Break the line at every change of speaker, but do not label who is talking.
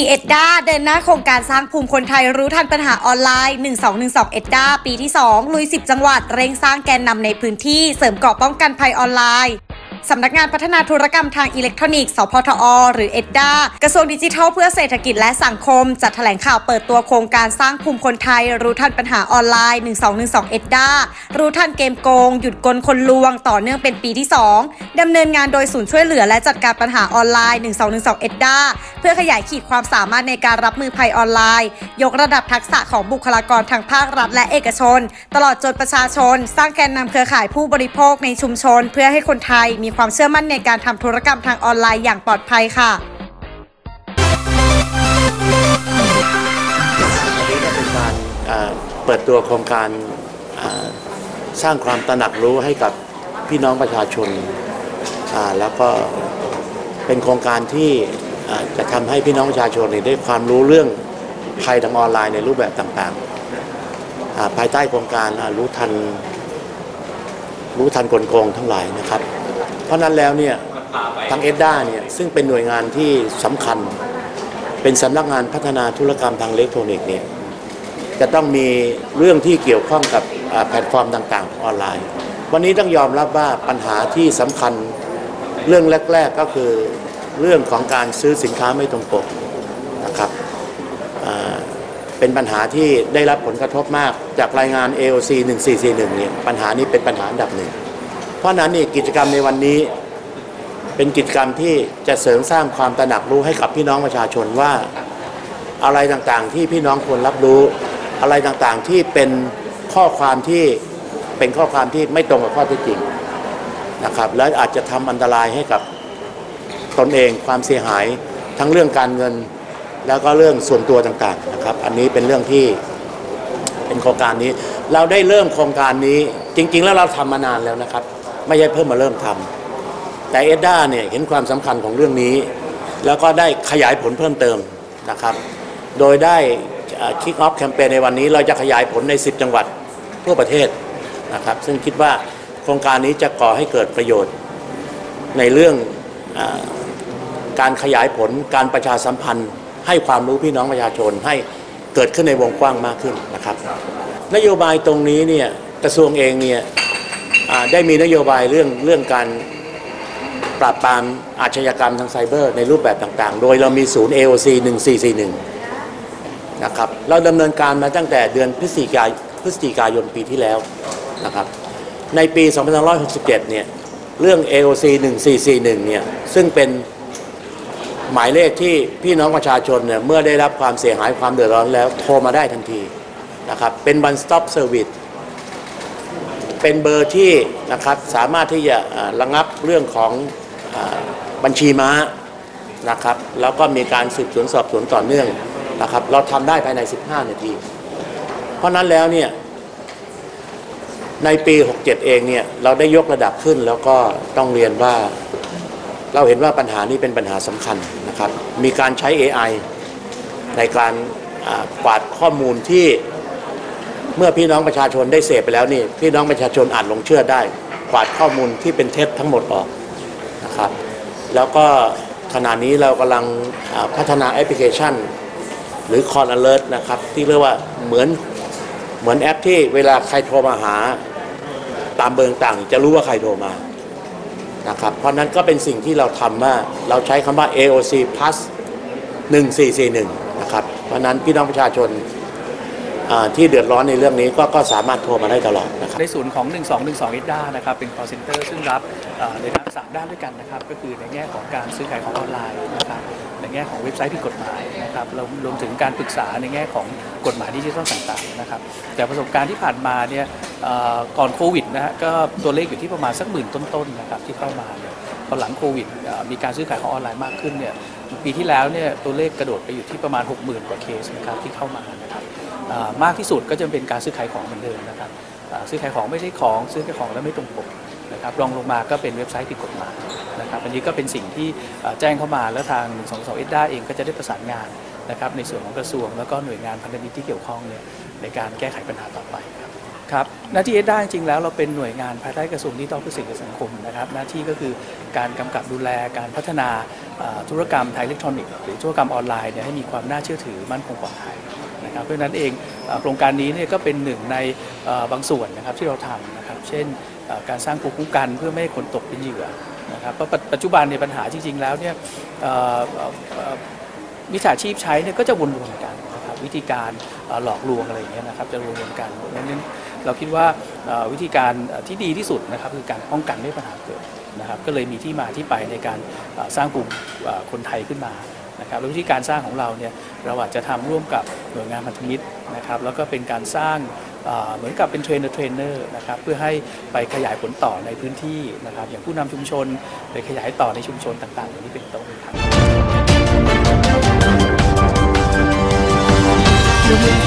เอ็ดด้าเดินหน้าโครงการสร้างภูมิคนไทยรู้ทันปัญหาออนไลน์1212เอ็ดด้าปีที่2ลุย10จังหวัดเร่งสร้างแกนนำในพื้นที่เสริมเกราะป้องกันภัยออนไลน์สำนักงานพัฒนาธุรกรรมทางอิเล็กทรอนิกส์สพทอหรือเอ็ดด้ากระทรวงดิจิทัลเพื่อเศรษฐกิจและสังคมจัดแถลงข่าวเปิดตัวโครงการสร้างภูมิคนไทยรู้ทันปัญหาออนไลน์1212เอ็ดด้ารู้ทันเกมโกงหยุดกลคนลวงต่อเนื่องเป็นปีที่2ดำเนินงานโดยศูนย์ช่วยเหลือและจัดการปัญหาออนไลน์1212เอ็ดด้าเพื่อขยายขีดความสามารถในการรับมือภัยออนไลน์ยกระดับทักษะของบุคลากรทางภาครัฐและเอกชนตลอดจนประชาชนสร้างแกนนำเครือข่ายผู้บริโภคในชุมชนเพื่อให้คนไทยมีความเชื่อมั่นในการทำธุรกรรมทางออนไลน์อย่างปลอดภัยค่ะ
วันนี้ก็เป็นการเปิดตัวโครงการสร้างความตระหนักรู้ให้กับพี่น้องประชาชนแล้วก็เป็นโครงการที่จะทำให้พี่น้องประชาชนได้ความรู้เรื่องภัยทางออนไลน์ในรูปแบบต่างๆภายใต้โครงการรู้ทันกลโกงทั้งหลายนะครับเพราะนั้นแล้วเนี่ยทางเอ็ดด้าเนี่ยซึ่งเป็นหน่วยงานที่สำคัญเป็นสำนักงานพัฒนาธุรกรรมทางอิเล็กทรอนิกส์เนี่ยจะต้องมีเรื่องที่เกี่ยวข้องกับแพลตฟอร์มต่างๆออนไลน์วันนี้ต้องยอมรับว่าปัญหาที่สำคัญเรื่องแรกๆก็คือเรื่องของการซื้อสินค้าไม่ตรงปกนะครับเป็นปัญหาที่ได้รับผลกระทบมากจากรายงาน AOC 1441เนี่ยปัญหานี้เป็นปัญหาอันดับหนึ่งเพราะนั้นนี่กิจกรรมในวันนี้เป็นกิจกรรมที่จะเสริมสร้างความตระหนักรู้ให้กับพี่น้องประชาชนว่าอะไรต่างๆที่พี่น้องควรรับรู้อะไรต่างๆที่เป็นข้อความที่ไม่ตรงกับข้อเท็จจริงนะครับและอาจจะทำอันตรายให้กับตนเองความเสียหายทั้งเรื่องการเงินแล้วก็เรื่องส่วนตัวต่างๆนะครับอันนี้เป็นเรื่องที่เป็นโครงการนี้เราได้เริ่มโครงการนี้จริงๆแล้วเราทำมานานแล้วนะครับไม่ใช่เพิ่มมาเริ่มทำแต่เอ็ดด้าเนี่ยเห็นความสำคัญของเรื่องนี้แล้วก็ได้ขยายผลเพิ่มเติมนะครับโดยได้คิกออฟแคมเปญในวันนี้เราจะขยายผลใน10จังหวัดทั่วประเทศนะครับซึ่งคิดว่าโครงการนี้จะก่อให้เกิดประโยชน์ในเรื่องการขยายผลการประชาสัมพันธ์ให้ความรู้พี่น้องประชาชนให้เกิดขึ้นในวงกว้างมากขึ้นนะครับนโยบายตรงนี้เนี่ยกระทรวงเองเนี่ยได้มีนโยบายเรื่องการปราบปรามอาชญากรรมทางไซเบอร์ในรูปแบบต่างๆโดยเรามีศูนย์ AOC 1441นะครับเราดำเนินการมาตั้งแต่เดือนพฤศจิกายนปีที่แล้วนะครับในปี2567เนี่ยเรื่อง AOC 1441เนี่ยซึ่งเป็นหมายเลขที่พี่น้องประชาชนเนี่ยเมื่อได้รับความเสียหายความเดือดร้อนแล้วโทรมาได้ทันทีนะครับเป็น one stop service เป็นเบอร์ที่นะครับสามารถที่จะระงับเรื่องของบัญชีม้านะครับแล้วก็มีการสืบสวนสอบสวนต่อเนื่องนะครับเราทำได้ภายใน15นาทีเพราะนั้นแล้วเนี่ยในปี67เองเนี่ยเราได้ยกระดับขึ้นแล้วก็ต้องเรียนว่าเราเห็นว่าปัญหานี้เป็นปัญหาสำคัญนะครับมีการใช้ AI ในการกวาดข้อมูลที่เมื่อพี่น้องประชาชนได้เสพไปแล้วนี่พี่น้องประชาชนอาจหลงเชื่อได้กวาดข้อมูลที่เป็นเท็จทั้งหมดออกนะครับแล้วก็ขณะนี้เรากำลังพัฒนาแอปพลิเคชันหรือ Call Alert นะครับที่เรียกว่าเหมือนแอปที่เวลาใครโทรมาหาตามเบอร์ต่างจะรู้ว่าใครโทรมานะครับเพราะนั้นก็เป็นสิ่งที่เราทำว่าเราใช้คำว่า AOC Plus 1441นะครับเพราะนั้นพี่น้องประชาชนที่เดือดร้อนในเรื่องนี้ก็สามารถโทรมาได้ตลอดนะครับ
ในส่วนของ1212 EDDA นะครับเป็น call center ซึ่งรับในด้าน3ด้านด้วยกันนะครับก็คือในแง่ของการซื้อขายของออนไลน์นะครับในแง่ของเว็บไซต์ผิดกฎหมายนะครับรวมถึงการปรึกษาในแง่ของกฎหมายดิจิทัลต่างๆนะครับแต่ประสบการณ์ที่ผ่านมาเนี่ยก่อนโควิดนะฮะก็ตัวเลขอยู่ที่ประมาณสัก10,000ต้นๆนะครับที่เข้ามาเนี่ยพอหลังโควิดมีการซื้อขายของออนไลน์มากขึ้นเนี่ยปีที่แล้วเนี่ยตัวเลขกระโดดไปอยู่ที่ประมาณ 60,000 กว่าเคสนะครับที่เข้ามานะครับมากที่สุดก็จะเป็นการซื้อขายของเหมือนเดิมนะครับซื้อขายของไม่ใช่ของซื้อขายของแล้วไม่ตรงปกนะครับรองลงมาก็เป็นเว็บไซต์ผิดกฎหมายนะครับอันนี้ก็เป็นสิ่งที่แจ้งเข้ามาแล้วทาง1212 EDDA เองก็จะได้ประสานงานนะครับในส่วนของกระทรวงแล้วก็หน่วยงานพันธมิตรที่เกี่ยวข้องเนี่ยในการแก้ไขปัญหาต่อไปครับครับหน้าที่เอ็ดด้าจริงๆแล้วเราเป็นหน่วยงานภายใต้กระทรวงดิจิทัลเพื่อสิ่งสังคมนะครับหน้าที่ก็คือการกำกับดูแลการพัฒนาธุรกรรมทางอิเล็กทรอนิกส์หรือธุรกรรมออนไลน์เนี่ยให้มีความน่าเชื่อถือมั่นคงปลอดภัยนะครับเพราะฉะนั้นเองโครงการนี้เนี่ยก็เป็นหนึ่งในบางส่วนนะครับที่เราทำนะครับเช่นการสร้างภูมิคุ้มกันเพื่อไม่ให้คนตกเป็นเหยื่อนะครับเพราะปัจจุบันในปัญหาจริงๆแล้วเนี่ยมิจฉาชีพใช้เนี่ยก็จะวนๆกันนะครับวิธีการหลอกลวงอะไรอย่างเงี้ยนะครับจะวนๆกันเพราะฉะนั้นเราคิดว่าวิธีการที่ดีที่สุดนะครับคือการป้องกันไม่ให้ปัญหาเกิดนะครับก็เลยมีที่มาที่ไปในการสร้างกลุ่มคนไทยขึ้นมานะครับวิธีการสร้างของเราเนี่ยเราอาจจะทำร่วมกับหน่วยงานพันธมิตรนะครับแล้วก็เป็นการสร้างเหมือนกับเป็นเทรนเนอร์นะครับเพื่อให้ไปขยายผลต่อในพื้นที่นะครับอย่างผู้นำชุมชนไปขยายต่อในชุมชนต่างๆอย่างนี้เป็นต้นครับ